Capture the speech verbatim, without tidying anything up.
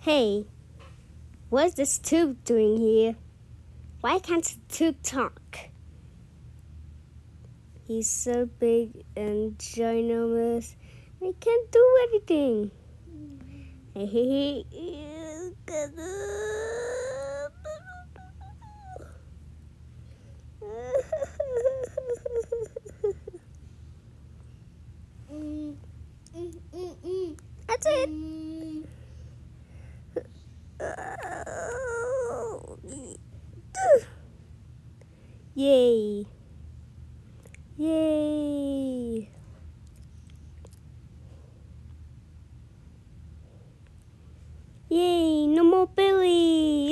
Hey, what's this tube doing here? Why can't the tube talk? He's so big and ginormous, he can't do anything. Hey, hey, hey. That's it. Yay. Yay. Yay, no more Billy.